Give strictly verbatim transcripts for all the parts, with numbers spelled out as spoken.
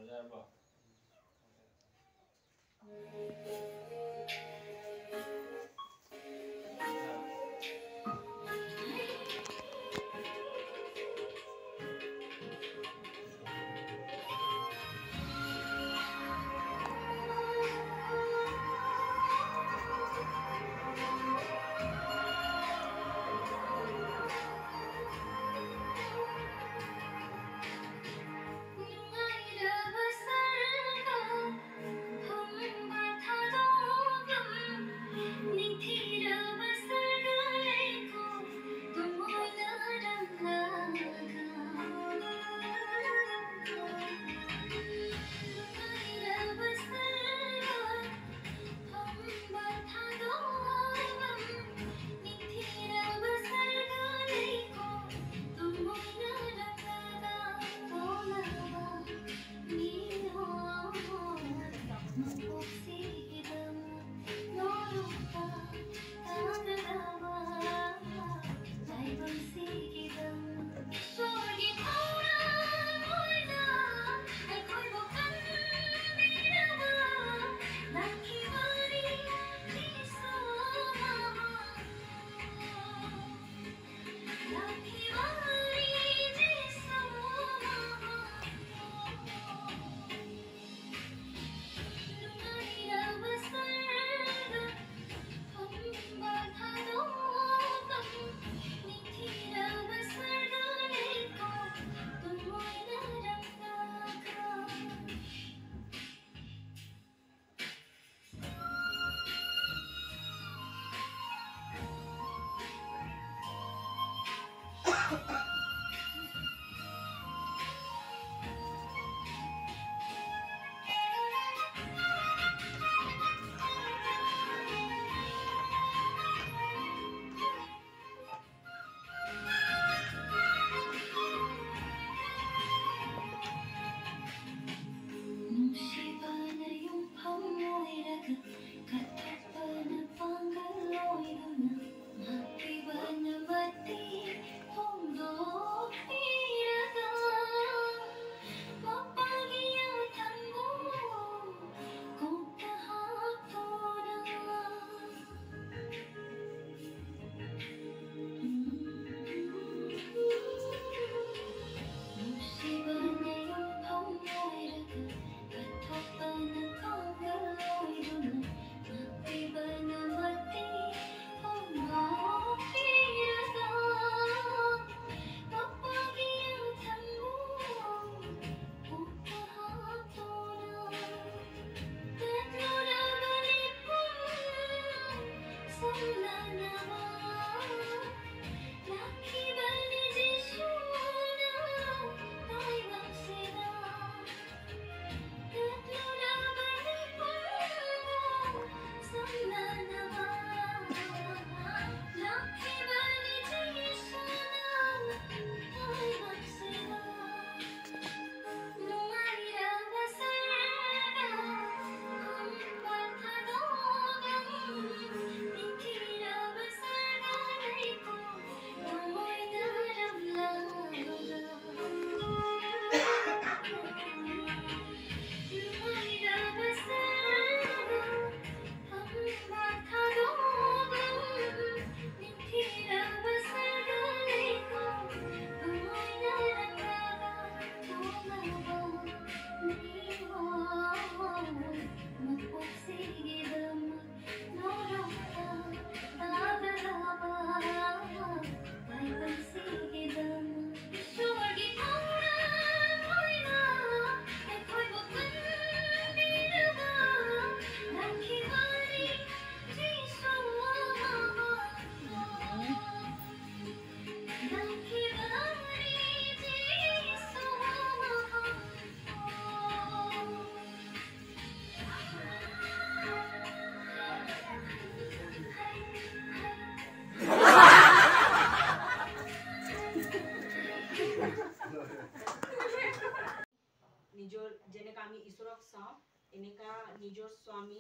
এনেকা নিজৰ স্বামী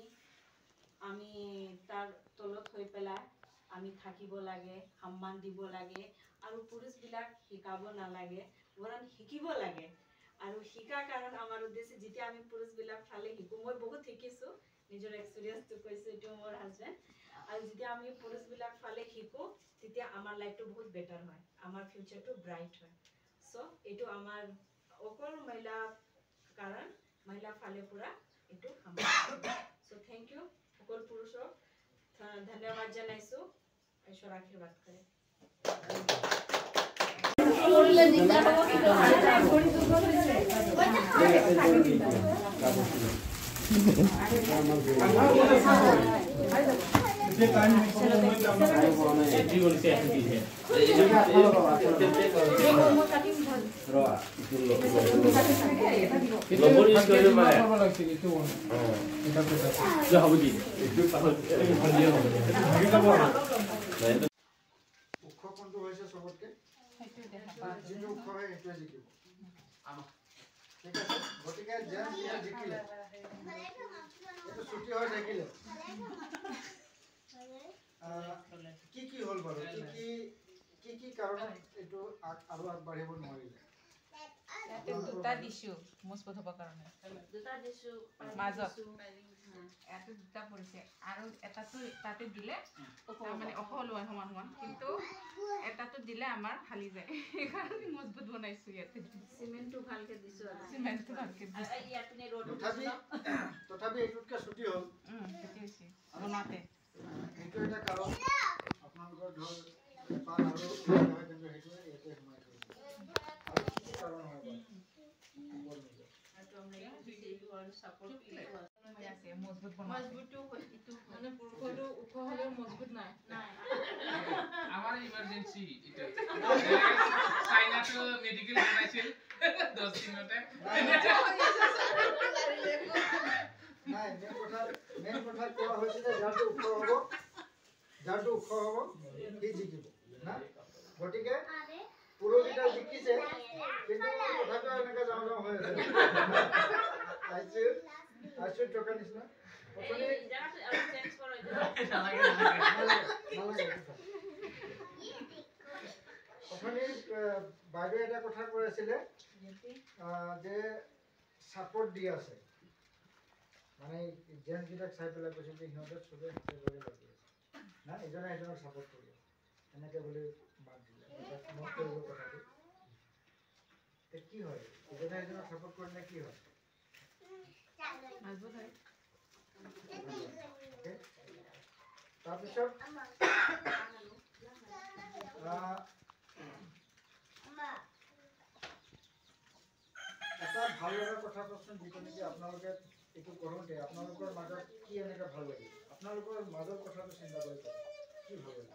আমি তাৰ তলত হৈ পেলাই আমি থাকিব লাগে, সন্মান দিব লাগে আৰু পুৰুষবিলাক শিকাব নালাগে, বৰং শিকিব লাগে। আৰু শিকাৰ কাৰণ আমাৰ উদ্দেশ্য যেতিয়া আমি পুৰুষবিলাক ফালে শিকো মই বহুত শিকিছো নিজৰ এক্সপেৰিয়েন্সটো কৈছো এইটো মোৰ হাজবেণ্ড আৰু যেতিয়া আমি পুৰুষবিলাক ফালে শিকো তেতিয়া আমাৰ লাইফটো বহুত বেটাৰ হয় আমাৰ ফিউচাৰটো ব্ৰাইট হয় সো এইটো আমাৰ অকল মহিলা কাৰণ মহিলা ফালে পুৰা এইটো আমাৰ সো থ্যাংক ইউ সকল পুৰুষক ধন্যবাদ জনাইছো ঈশ্বৰ আশীৰ্বাদ কৰে ঠিক আছে গতিকে যেন জিকিলে এইটো ছুটি হৈ থাকিলে কি কি হ'ল বাৰু কি কি কি কি কাৰণত এইটো আৰু আগবাঢ়িব নোৱাৰিলে দুটা দিছো মজবুত হ'বৰ কাৰণে দুটা দিছো মাজত এটা দুটা পৰিছে আৰু এটাটো তাতে দিলে মানে অহল হয় সমান সমান কিন্তু এটাটো দিলে আমাৰ ফালি যায় সেইকাৰণে মজবুত বনাইছো ইয়াতে সিমেন্টটো ভালকে দিছো আৰু সিমেন্টটো ভালকে আৰু ইয়াতনে ৰড তথাপি তথাপি এইটোতকে ছুটি হ'ল উম সেইটো হৈছে বনাতে এইটো এটা কাৰণ আপোনালোকৰ ধৰ পাৰ আৰু হয় কিন্তু সেইটো ইয়াতে সোমাই থৈ আৰু কি কি কাৰণ হ'ব আৰু আমরা এইটো আৰু সাপোর্ট আছে মজবুত বনাতে মজবুতটো ইটো মানে পুৰুষটো ওখ হ'লেও মজবুত নাই নাই আমার ইমার্জেন্সি এটা চাইনাটো মেডিকেল বনাইছিল দহ দিনতে নাই মেন কথা মেন কথা কোৱা হৈছে যে যাৰটো ওখ হ'ব যাৰটো ওখ হ'ব সি জিকিব না গতিকে পুৰোহিতা জিকিছে কিন্তু কথাটো এনেকৈ যাওঁ যাওঁ হৈ আছে আইচি আইচি টকা নিচিনা অথনি জায়গাটো আৰু চেঞ্জ কৰা এটা নালাগে নালাগে অথনি বাইদেউ এটা কথা কৈ আছিলে যে ছাপোৰ্ট দি আছে মানে জেণ্টছকেইটাক চাই পেলাই কৈছে যে সিহঁতে চবে হাতে ধৰি লাগি আছে না ইজনে এজনক ছাপোৰ্ট কৰি আছে এনেকৈ বুলি মাত দিলে নোট কৰিব কথাটো কি হয় ইজনে এজনক ছাপোৰ্ট কৰিলে কি হয় মজবুত হয় তাৰপিছত এটা ভাল লগা কথা কওকচোন যিটো নেকি আপোনালোকে এইটো কৰোঁতে আপোনালোকৰ মাজত কি এনেকৈ ভাল লাগে আপোনালোকৰ মাজৰ কথাটো চিন্তা কৰি কি ভাল লাগে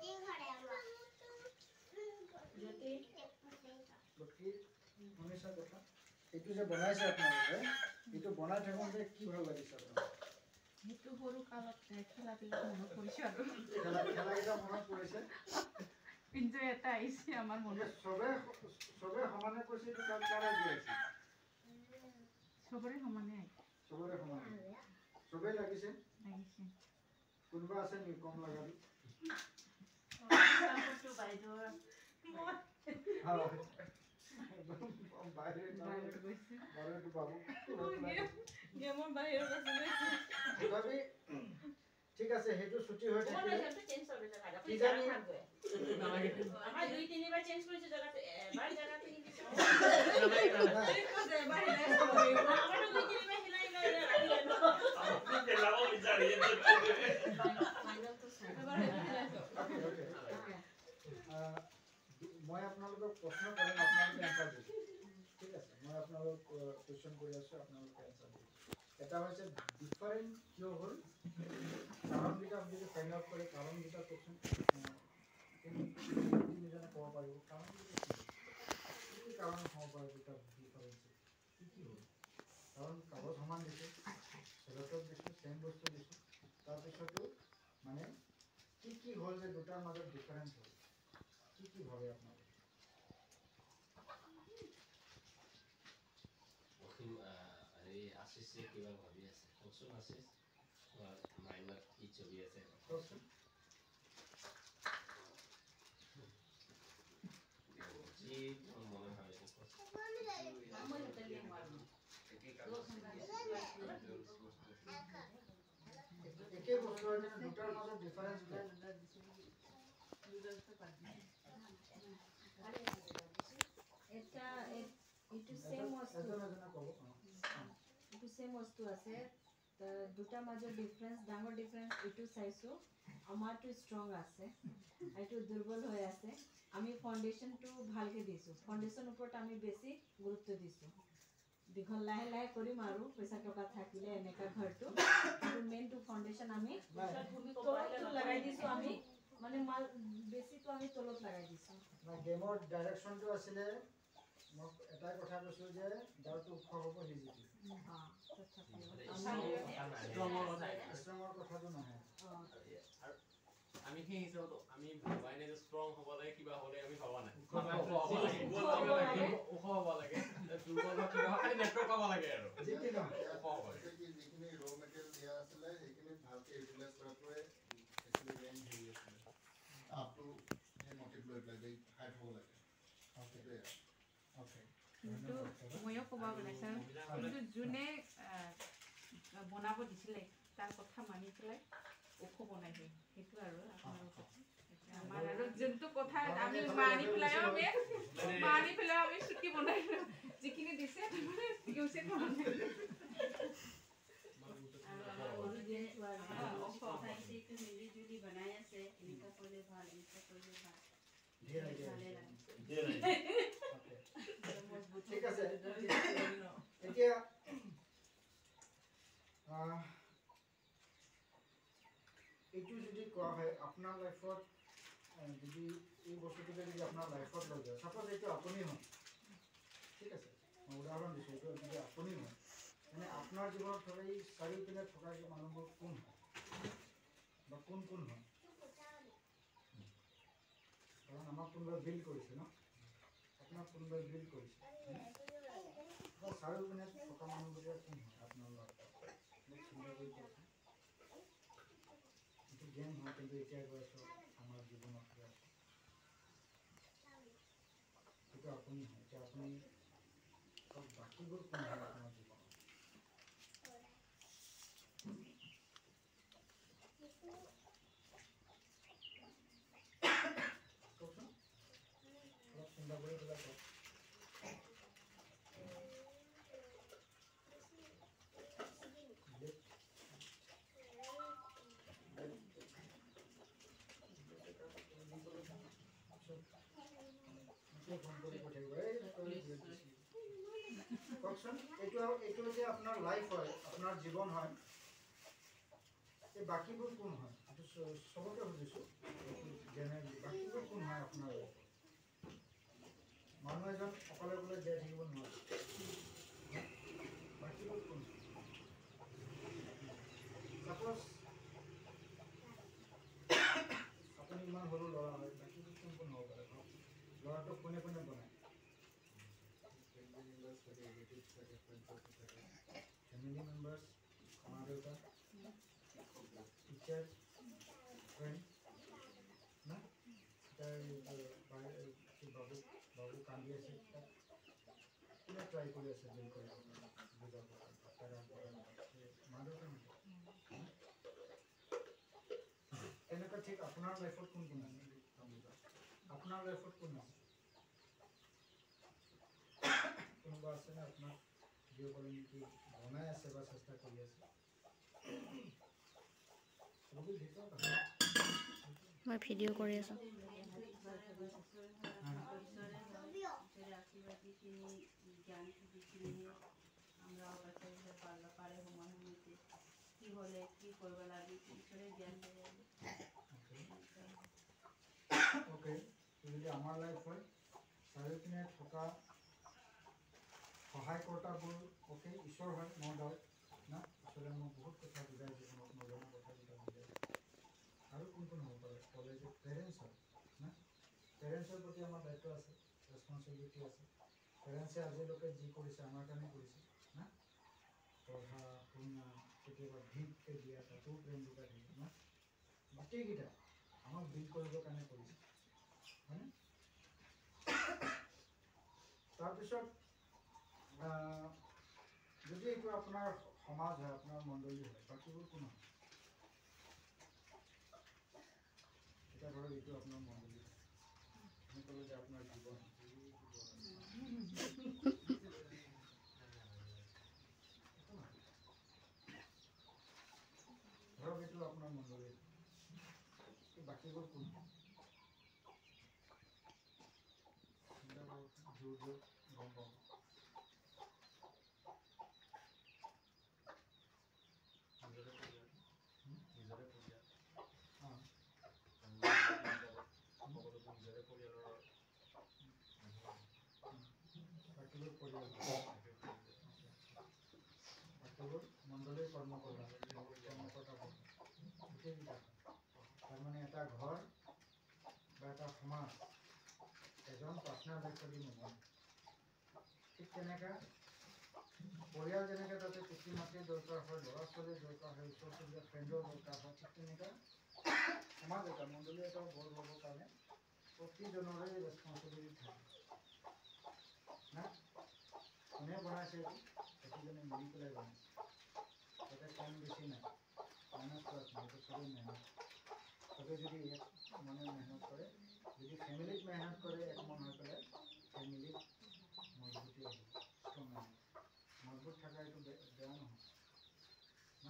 গতিকে শুনিছা কথা এইটো যে বনাইছে আপোনালোকে এইটো বনাই থাকোঁতে কি ভাল লাগিছে আপোনালোকৰ সেইটো সৰু কালত খেলা বিলাক মনত পৰিছে আৰু খেলা খেলাকেইটা মনত পৰিছে কিন্তু এটা আহিছে আমাৰ মনত চবে চবে সমানে কৈছে এইটো কাম কাৰাই দিছে চবৰে সমানে আহিছে চবৰে সমানে চবেই লাগিছে লাগিছে কোনোবা আছে নেকি কম লগাটো সাপোর্টটো বাইদেউৰ বাহিৰে বাহিৰত গৈছে বাহিৰটো পাব গেমৰ বাহিৰত আছে তথাপি ঠিক আছে সেইটো ছুটি হৈ কোন থাকিলে জায়গাটো চেঞ্জ হবে জায়গাটা কি জানি আমরা দুই তিনবার চেঞ্জ করেছি জায়গাটা এবার জায়গাতে কিন্তু আমরা দুই তিনবার হিলাই হিলাই রাখি আপনি পেলাও বিচারি ফাইনাল তো এবার হিলাইছো মই আপোনালোকক প্ৰশ্ন কৰিম আপোনালোকে এনসাৰ দিব ঠিক আছে মই আপোনালোকক কোৱেশ্চন কৰি আছো আপোনালোকে এনসাৰ দিব এটা হৈছে ডিফাৰেন্ট কিয় হ'ল কাৰণকেইটা যদি ফাইণ্ড আউট কৰে কাৰণকেইটা কওকচোন তিনিজনে ক'ব পাৰিব কাৰণ কি কি কাৰণ হ'ব পাৰে দুটা ডিফাৰেন্স কি কি হ'ল কাৰণ কাগজ সমান দিছে চেলটত দিছোঁ চেম বস্তু দিছোঁ তাৰপিছতো মানে কি কি হ'ল যে দুটাৰ মাজত ডিফাৰেন্স হ'ল কি কি ভাবে আপোনালোকে এই আশিষ কিবা ভাবি আছে কওকচোন আশিষ মাইণ্ডত কি চলি আছে কওকচোন যি মনে হয় একে বস্তু আছে দুটাৰ মাজত ডিফাৰেন্স কি এটা এইটো সেম বস্তু এজন এজনে ক'ব এইটো সেম বস্তু আছে দুটাৰ মাজত ডিফাৰেন্স ডাঙৰ ডিফাৰেন্স এইটো চাইছো আমাৰটো ষ্ট্ৰং আছে এইটো দুৰ্বল হৈ আছে আমি ফাউন্ডেশনটো ভালকে দিছো ফাউন্ডেশন ওপৰত আমি বেছি গুৰুত্ব দিছো দীঘল লাহে লাহে কৰিম আৰু পইচা টকা থাকিলে এনেকা ঘৰটো আৰু মেইনটো ফাউন্ডেশন আমি তলতো লগাই দিছো আমি মানে মাল বেছিটো আমি তলত লগাই দিছো না গেমৰ ডাইৰেকশনটো আছিলে মই এটাই কথা কৈছো যে যাওটো ওখ হ'ব হিজিটি হা ষ্ট্ৰঙৰ কথাটো নহয় আমি সেই হিচাপত আমি ভাবাই নাই যে ষ্ট্ৰং হ'ব লাগে কিবা হ'লে আমি ভাবা নাই ওখ হ'ব লাগে দুৰ্বল কিবা খালি নেটৱৰ্ক পাব লাগে আৰু যিকি নহয় ওখ হ'ব লাগে যিখিনি ৰ মেটেৰিয়েল দিয়া আছিলে সেইখিনি ভালকে ইউটিলাইজ কৰাটোৱে একচুৱেলি মেইন হেৰি আছিলে আপটো সেই মটিভ লৈ পেলাই যে হাইট হ'ব লাগে সেইটোৱে ওকে কিন্তু ময়ো ক'ব ওলাইছোঁ কিন্তু যোনে বনাব দিছিলে তাৰ কথা মানি পেলাই ওখ বনাইছে সেইটো আৰু আমাৰ আৰু যোনটো কথা আমি মানি পেলাই আমি মানি পেলাই আমি চুটি বনাইছো যিখিনি দিছে ইউজে কৰা নাই ঠিক আছে এতিয়া এইটো যদি কোৱা হয় আপোনাৰ লাইফত যদি এই বস্তুটোকে যদি আপোনাৰ লাইফত লৈ যায় সাপোজ এইটো আপুনি হয় ঠিক আছে মই উদাহৰণ দিছোঁ এইটো যদি আপুনি হয় মানে আপোনাৰ জীৱনত ধৰি এই চাৰিওপিনে থকা মানুহবোৰ কোন হয় বা কোন কোন হয় কাৰণ আমাক কোনোবাই বিল কৰিছে ন আপোনাক কোনোবাই বিল কৰিছে চাৰিওপিনে থকা মানুহবোৰ কোন হয় আপোনাৰ লগত চিন্তা কৰি কৈছে এইটো জ্ঞান হয় কিন্তু এতিয়া গৈ আছোঁ আমাৰ জীৱনত গৈ আছোঁ এইটো আপুনি হয় এতিয়া আপুনি বাকীবোৰ কোন হয় আপোনাৰ জীৱনত কওকচোন অলপ চিন্তা কৰি পেলাই কওক কওকচোন এইটো এইটো যে আপোনাৰ লাইফ হয় আপোনাৰ জীৱন হয় এই বাকীবোৰ কোন হয় এইটো চবকে সুধিছোঁ জেনেৰেলি বাকীবোৰ কোন হয় আপোনাৰ লাইফত মানুহ এজন অকলে অকলে জীয়াই থাকিব নোৱাৰে বাকীবোৰ কোন চাপ'জ আপুনি ইমান সৰু ল'ৰা হয় বাকীবোৰ কোন কোন হ'ব পাৰে ল'ৰাটোক কোনে কোনে বনায় ফেমিলি মেম্বাৰ্ছ মা দেউতা টিচাৰ ফ্ৰেণ্ড না বাবু বাবু কান্দি আছে কোনে ট্ৰাই কৰি আছে বিল কৰিব বুজাব মা দেউতা নেকি তেনেকুৱা ঠিক আপোনাৰ লাইফত কোন কোন আছে আপোনাৰ লাইফত কোন আছে কোনোবা আছেনে আপোনাক ভিডিঅ' কলিং নেকি বনাই আছে বা চেষ্টা কৰি আছে মই ভিডিঅ' কৰি আছোঁ ওকে যদি আমাৰ লাইফ হয় চাৰিওপিনে থকা সহায়কৰ্তাবোৰ অ'কে ঈশ্বৰ হয় ন ডাউট না ঈশ্বৰে মোক বহুত কথা বুজাই জীৱনত নজনা কথাকেইটা বুজাই আৰু কোন কোন হ'ব পাৰে কলেজত পেৰেণ্টছ হয় না পেৰেণ্টছৰ প্ৰতি আমাৰ দায়িত্ব আছে ৰেছপনচিবিলিটি আছে পেৰেণ্টছে আজিলৈকে যি কৰিছে আমাৰ কাৰণে কৰিছে না পঢ়া শুনা কেতিয়াবা ভিতকৈ দিয়া তাতো প্ৰেম লুকাই থাকে না গোটেইকেইটা আমাক বিল কৰিবৰ কাৰণে কৰিছে হয়নে তাৰপিছত যদি এইটো আপোনাৰ সমাজ হয়, আপোনাৰ মণ্ডলী হয়, বাকীবোৰ কোন হয়? এটা ধৰক এইটো আপোনাৰ মণ্ডলী, আমি ক'লো যে আপোনাৰ জীৱন ধৰক এইটো আপোনাৰ মণ্ডলী, বাকীবোৰ কোন? জোৰ জোৰ গম পাব। মণ্ডলীৰ কৰ্মকৰ্তা কৰ্মকৰ্তা তাৰমানে এটা ঘৰ বা এটা সমাজ এজন পাৰ্টনাৰ ব্যক্তি নহয়। ঠিক তেনেকৈ পৰিয়াল যেনেকৈ তাতে পিতৃ মাতৃৰ দৰকাৰ হয়, ল'ৰা ছোৱালীৰ দৰকাৰ হয়, ওচৰ চুবুৰীয়া ফ্ৰেণ্ডৰ দৰকাৰ হয়, ঠিক তেনেকৈ সমাজ এটা মণ্ডলী এটা বৰ হ'বৰ কাৰণে প্ৰতিজনৰে ৰেচপনচিবিলিটি থাকে না। কোনে বনাইছে এইটো? প্ৰতিজনে মিলি পেলাই বনাইছে। তাতে কম বেছি নাই, মাইনাছ প্লাছ নাই, এইটো চবেই মেহনত। চবেই যদি এক মানে মেহনত কৰে, যদি ফেমিলিত মেহনত কৰে একমন হৈ পেলাই, ফেমিলিত মজবুতি আহিব, ষ্ট্ৰং আহিব। মজবুত থকা এইটো বেয়া নহয় না।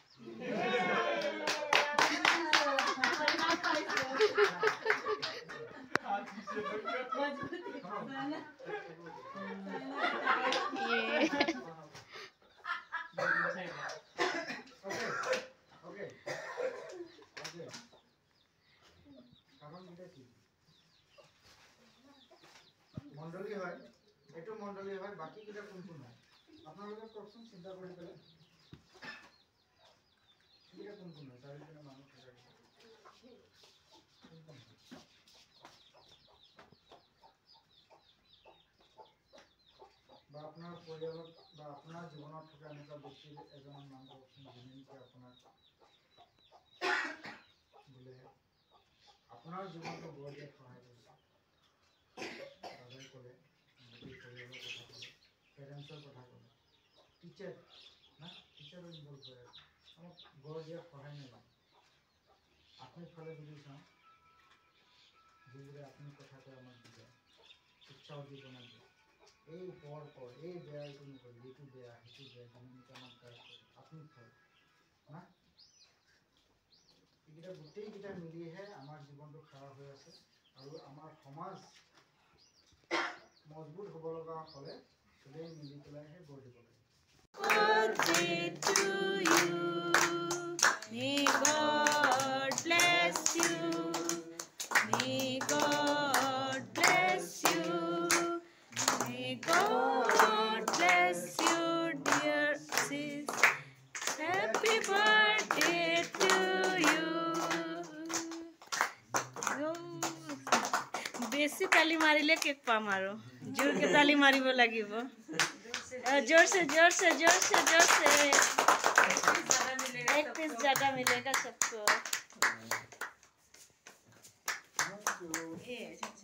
মণ্ডলী হয়, এইটো মণ্ডলী হয়, বাকী কেইটা কোন কোন হয় আপোনালোকে কওকচোন, চিন্তা কৰি পেলাই। এইকেইটা কোন কোন হয়? চাৰিজনে মানুহ থকা বা আপোনাৰ পৰিয়ালত বা আপোনাৰ জীৱনত থকা এনেকুৱা ব্যক্তিৰ এজনৰ নাম কওকচোন, যোনে নেকি আপোনাক বোলে আপোনাৰ জীৱনটো গঢ় দিয়াত সহায় কৰিছে। দাদাই ক'লে, গোটেই পৰিয়ালৰ কথা ক'লে, পেৰেণ্টছৰ কথা ক'লে, টিচাৰ না, টিচাৰো ইনভলভ হৈ আছে, আমাক গঢ় দিয়াত সহায় নকৰে। আত্মিক ফালে যদি চাওঁ, যিবোৰে আত্মিক কথা কৈ আমাক বুজায়, উৎসাহ উদ্দীপনা দিয়ে, এই পৰ পৰ, এই বেয়া এইটো নকৰিবি, এইটো বেয়া সেইটো বেয়া, যোনে নেকি আমাক গাইড কৰে, আত্মিক ফালে না। এইকেইটা গোটেইকেইটা মিলিহে আমাৰ জীৱনটো খাৰা হৈ আছে। আৰু আমাৰ সমাজ মজবুত হ'ব লগা হ'লে চবেই মিলি পেলাইহে গঢ় দিব লাগে। May God bless you. May God bless you. May God bless you, dear sis. Happy birthday to you. বেছি তালি মাৰিলে কেক পাম আৰু জোৰকে তালি মাৰিব লাগিব। জোৰছে জোৰছে জোৰছে জোৰছে एक पीस ज्यादा मिलेगा सबको।